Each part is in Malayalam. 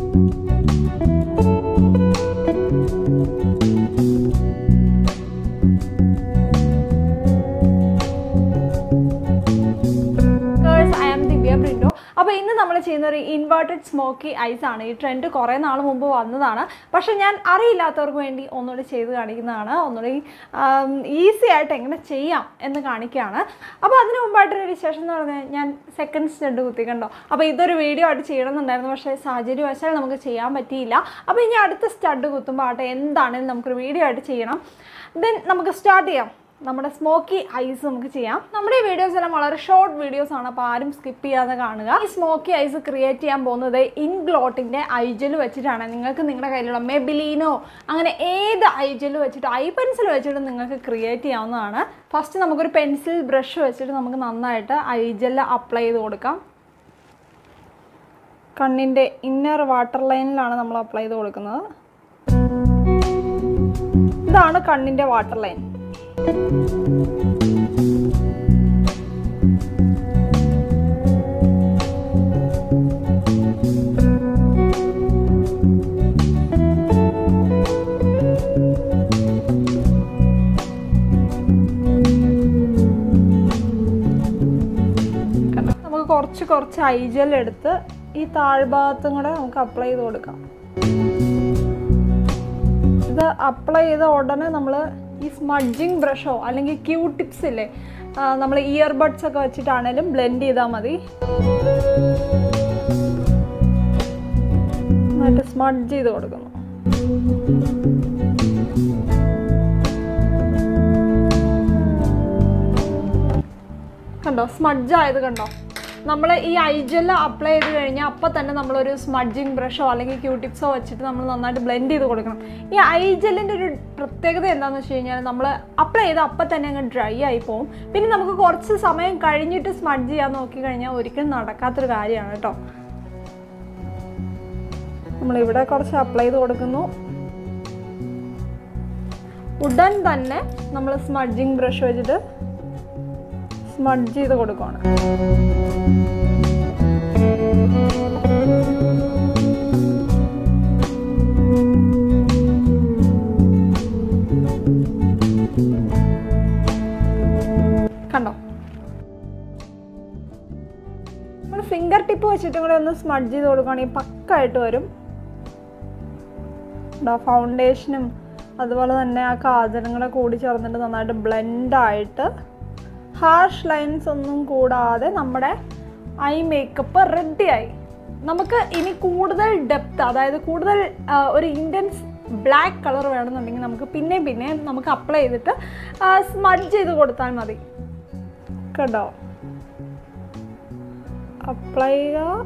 അപ്പോൾ ഇന്ന് നമ്മൾ ചെയ്യുന്ന ഒരു ഇൻവേർട്ടഡ് സ്മോക്കി ഐസ് ആണ്. ഈ ട്രെൻഡ് കുറേ നാൾ മുമ്പ് വന്നതാണ്. പക്ഷേ ഞാൻ അറിയില്ലാത്തവർക്ക് വേണ്ടി ഒന്നുകൂടി ചെയ്ത് കാണിക്കുന്നതാണ്. ഒന്നുകൂടി ഈസി ആയിട്ട് എങ്ങനെ ചെയ്യാം എന്ന് കാണിക്കുകയാണ്. അപ്പോൾ അതിന് മുമ്പായിട്ടൊരു വിശേഷം എന്ന് പറഞ്ഞാൽ ഞാൻ സെക്കൻഡ് സ്റ്റഡ് കുത്തിക്കണ്ടോ. അപ്പോൾ ഇതൊരു വീഡിയോ ആയിട്ട് ചെയ്യണമെന്നുണ്ടായിരുന്നു. പക്ഷേ സാഹചര്യവശാൽ നമുക്ക് ചെയ്യാൻ പറ്റിയില്ല. അപ്പോൾ ഇനി അടുത്ത സ്റ്റഡ് കുത്തുമ്പോൾ ആട്ടെ എന്താണെങ്കിലും നമുക്കൊരു വീഡിയോ ആയിട്ട് ചെയ്യണം. ദെൻ നമുക്ക് സ്റ്റാർട്ട് ചെയ്യാം. നമ്മുടെ സ്മോക്കി ഐസ് നമുക്ക് ചെയ്യാം. നമ്മുടെ ഈ വീഡിയോസ് എല്ലാം വളരെ ഷോർട്ട് വീഡിയോസ് ആണ്. അപ്പോൾ ആരും സ്കിപ്പ് ചെയ്യാതെ കാണുക. ഈ സ്മോക്കി ഐസ് ക്രിയേറ്റ് ചെയ്യാൻ പോകുന്നത് ഇൻഗ്ലോട്ടിൻ്റെ ഐജൽ വെച്ചിട്ടാണ്. നിങ്ങൾക്ക് നിങ്ങളുടെ കയ്യിലുള്ള മെബിലീനോ അങ്ങനെ ഏത് ഐജൽ വെച്ചിട്ട് ഐ പെൻസിൽ വെച്ചിട്ട് നിങ്ങൾക്ക് ക്രിയേറ്റ് ചെയ്യാവുന്നതാണ്. ഫസ്റ്റ് നമുക്കൊരു പെൻസിൽ ബ്രഷ് വെച്ചിട്ട് നമുക്ക് നന്നായിട്ട് ഐജൽ അപ്ലൈ ചെയ്ത് കൊടുക്കാം. കണ്ണിൻ്റെ ഇന്നർ വാട്ടർ ലൈനിലാണ് നമ്മൾ അപ്ലൈ ചെയ്ത് കൊടുക്കുന്നത്. ഇതാണ് കണ്ണിൻ്റെ വാട്ടർ ലൈൻ. നമുക്ക് കുറച്ച് ഐജൽ എടുത്ത് ഈ താഴ്ഭാഗത്തും കൂടെ നമുക്ക് അപ്ലൈ ചെയ്ത് കൊടുക്കാം. ഇത് അപ്ലൈ ചെയ്ത ഉടനെ നമ്മൾ ഈ സ്മഡ്ജിങ് ബ്രഷോ അല്ലെങ്കിൽ ക്യൂ ടിപ്സ് ഇല്ലേ, നമ്മൾ ഇയർബഡ്സ് ഒക്കെ വെച്ചിട്ടാണേലും ബ്ലെൻഡ് ചെയ്താൽ മതി. എന്നിട്ട് സ്മഡ്ജ് ചെയ്ത് കൊടുക്കുന്നു. കണ്ടോ, സ്മഡ്ജ് ആയത് കണ്ടോ. നമ്മൾ ഈ ഐജൽ അപ്ലൈ ചെയ്ത് കഴിഞ്ഞാൽ അപ്പം തന്നെ നമ്മളൊരു സ്മഡ്ജിങ് ബ്രഷോ അല്ലെങ്കിൽ ക്യൂ ടിപ്സോ വെച്ചിട്ട് നമ്മൾ നന്നായിട്ട് ബ്ലെൻഡ് ചെയ്ത് കൊടുക്കണം. ഈ ഐജലിൻ്റെ ഒരു പ്രത്യേകത എന്താണെന്ന് വെച്ച് കഴിഞ്ഞാൽ നമ്മൾ അപ്ലൈ ചെയ്ത് അപ്പം തന്നെ അങ്ങ് ഡ്രൈ ആയി പോകും. പിന്നെ നമുക്ക് കുറച്ച് സമയം കഴിഞ്ഞിട്ട് സ്മഡ്ജ് ചെയ്യാൻ നോക്കിക്കഴിഞ്ഞാൽ ഒരിക്കലും നടക്കാത്തൊരു കാര്യമാണ് കേട്ടോ. നമ്മളിവിടെ കുറച്ച് അപ്ലൈ ചെയ്ത് കൊടുക്കുന്നു. ഉടൻ തന്നെ നമ്മൾ സ്മഡ്ജിങ് ബ്രഷ് വെച്ചിട്ട് സ്മഡ്ജ് ചെയ്ത് കൊടുക്കുകയാണ്. കണ്ടോ, നമ്മൾ ഫിംഗർ ടിപ്പ് വെച്ചിട്ടും കൂടെ ഒന്ന് സ്മഡ്ജ് ചെയ്ത് കൊടുക്കുകയാണെങ്കിൽ പക്കായിട്ട് വരും. ഫൗണ്ടേഷനും അതുപോലെ തന്നെ ആ കാജലും കൂടെ കൂടി ചേർന്നിട്ട് നന്നായിട്ട് ബ്ലെൻഡായിട്ട് ഹാർഷ് ലൈൻസ് ഒന്നും കൂടാതെ നമ്മുടെ ഐ മേക്കപ്പ് റെഡിയായി. നമുക്ക് ഇനി കൂടുതൽ ഡെപ്ത്, അതായത് കൂടുതൽ ഒരു ഇൻറ്റൻസ് ബ്ലാക്ക് കളർ വേണമെന്നുണ്ടെങ്കിൽ നമുക്ക് പിന്നെ നമുക്ക് അപ്ലൈ ചെയ്തിട്ട് സ്മഡ്ജ് ചെയ്ത് കൊടുത്താൽ മതി. കേട്ടോ, അപ്ലൈ ചെയ്യുക,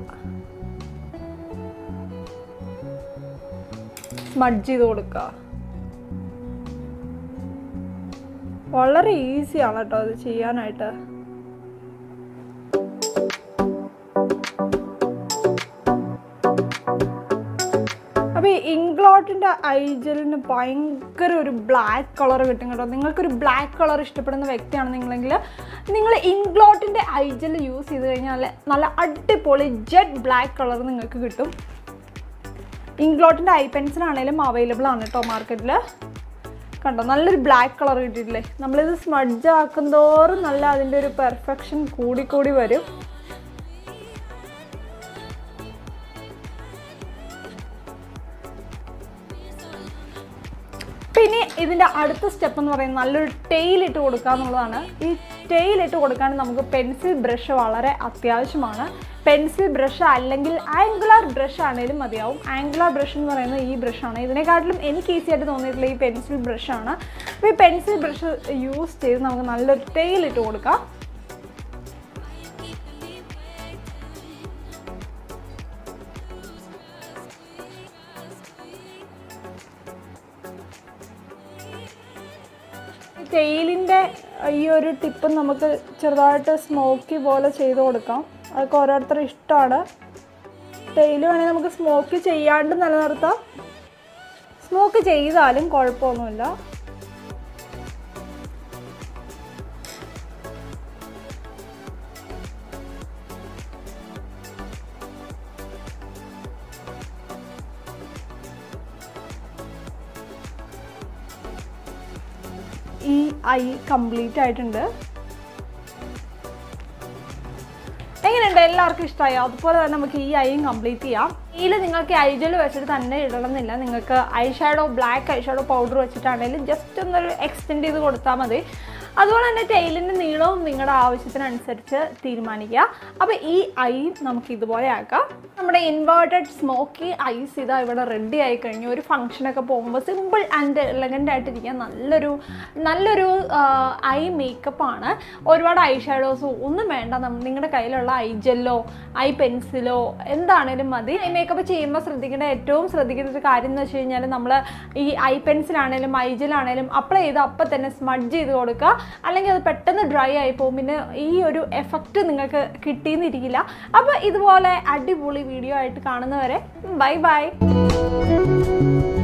സ്മഡ്ജ് ചെയ്ത് കൊടുക്കുക. വളരെ ഈസിയാണ് കേട്ടോ അത് ചെയ്യാനായിട്ട്. അപ്പോൾ ഈ ഇംഗ്ലോട്ടിൻ്റെ ഐജലിന് ഭയങ്കര ഒരു ബ്ലാക്ക് കളർ കിട്ടും കേട്ടോ. നിങ്ങൾക്കൊരു ബ്ലാക്ക് കളർ ഇഷ്ടപ്പെടുന്ന വ്യക്തിയാണ് നിങ്ങളെങ്കിൽ നിങ്ങൾ ഇംഗ്ലോട്ടിൻ്റെ ഐജൽ യൂസ് ചെയ്ത് കഴിഞ്ഞാൽ നല്ല അടിപൊളി ജെറ്റ് ബ്ലാക്ക് കളർ നിങ്ങൾക്ക് കിട്ടും. ഇംഗ്ലോട്ടിൻ്റെ ഐ പെൻസിലാണേലും അവൈലബിൾ ആണ് കേട്ടോ മാർക്കറ്റിൽ. കണ്ടോ, നല്ലൊരു ബ്ലാക്ക് കളർ കിട്ടിയിട്ടില്ലേ. നമ്മളിത് സ്മഡ്ജ് ആക്കുന്തോറും നല്ല അതിൻ്റെ ഒരു പെർഫെക്ഷൻ കൂടിക്കൂടി വരും. പിന്നെ ഇതിൻ്റെ അടുത്ത സ്റ്റെപ്പ് എന്ന് പറയുന്നത് നല്ലൊരു ടെയിലിട്ട് കൊടുക്കുക എന്നുള്ളതാണ്. ഈ ടെയിലിട്ട് കൊടുക്കാൻ നമുക്ക് പെൻസിൽ ബ്രഷ് വളരെ അത്യാവശ്യമാണ്. പെൻസിൽ ബ്രഷ് അല്ലെങ്കിൽ ആംഗുലാർ ബ്രഷ് ആണെങ്കിലും മതിയാവും. ആംഗുലാർ ബ്രഷ് എന്ന് പറയുന്നത് ഈ ബ്രഷാണ്. ഇതിനെക്കാട്ടിലും എനിക്ക് ഈസി ആയിട്ട് തോന്നിയിട്ടുള്ള ഈ പെൻസിൽ ബ്രഷാണ്. അപ്പോൾ ഈ പെൻസിൽ ബ്രഷ് യൂസ് ചെയ്ത് നമുക്ക് നല്ലൊരു ടെയിലിട്ട് കൊടുക്കാം. ടെയിലിൻ്റെ ഈ ഒരു ടിപ്പ് നമുക്ക് ചെറുതായിട്ട് സ്മോക്കി പോലെ ചെയ്ത് കൊടുക്കാം. അതൊക്കെ ഓരോരുത്തരുടെ ഇഷ്ടമാണ്. ടെയിൽ വേണമെങ്കിൽ നമുക്ക് സ്മോക്ക് ചെയ്യാണ്ട് നിലനിർത്താം. സ്മോക്ക് ചെയ്താലും കുഴപ്പമൊന്നുമില്ല. ഈ ഐ കംപ്ലീറ്റ് ആയിട്ടുണ്ട്. എങ്ങനെയുണ്ട്? എല്ലാവർക്കും ഇഷ്ടമായോ? അതുപോലെ തന്നെ നമുക്ക് ഈ ഐയും കംപ്ലീറ്റ് ചെയ്യാം. ഇതിൽ നിങ്ങൾക്ക് ഐ ജെൽ വെച്ചിട്ട് തന്നെ ഇടണമെന്നില്ല. നിങ്ങൾക്ക് eye shadow, black eye shadow powder വെച്ചിട്ടാണെങ്കിലും ജസ്റ്റ് ഒന്നൊരു എക്സ്റ്റെൻഡ് ചെയ്ത് കൊടുത്താൽ മതി. അതുപോലെ തന്നെ ടെയിലിൻ്റെ നീളവും നിങ്ങളുടെ ആവശ്യത്തിനനുസരിച്ച് തീരുമാനിക്കുക. അപ്പോൾ ഈ ഐ നമുക്ക് ഇതുപോലെ ആക്കാം. നമ്മുടെ ഇൻവേർട്ടഡ് സ്മോക്കി ഐസ് ഇതാ ഇവിടെ റെഡി ആയി കഴിഞ്ഞു. ഒരു ഫംഗ്ഷനൊക്കെ പോകുമ്പോൾ സിമ്പിൾ ആൻഡ് എലഗൻ്റ് ആയിട്ടിരിക്കാൻ നല്ലൊരു ഐ മേക്കപ്പാണ്. ഒരുപാട് ഐ ഷാഡോസോ ഒന്നും വേണ്ട. നിങ്ങളുടെ കയ്യിലുള്ള ഐ ജെല്ലോ ഐ പെൻസിലോ എന്താണേലും മതി. ഐ മേക്കപ്പ് ചെയ്യുമ്പോൾ ഏറ്റവും ശ്രദ്ധിക്കേണ്ട ഒരു കാര്യം എന്ന് വെച്ച് കഴിഞ്ഞാൽ നമ്മൾ ഈ ഐ പെൻസിലാണേലും ഐ ജെല്ലാണേലും അപ്ലൈ ചെയ്ത് അപ്പം തന്നെ സ്മഡ്ജ് ചെയ്ത് കൊടുക്കുക. അല്ലെങ്കിൽ അത് പെട്ടെന്ന് ഡ്രൈ ആയി പോകും. പിന്നെ ഈ ഒരു എഫക്റ്റ് നിങ്ങൾക്ക് കിട്ടിയെന്നിരിക്കില്ല. അപ്പോൾ ഇതുപോലെ അടിപൊളി വീഡിയോ ആയിട്ട് കാണുന്നവരെ ബൈ ബൈ.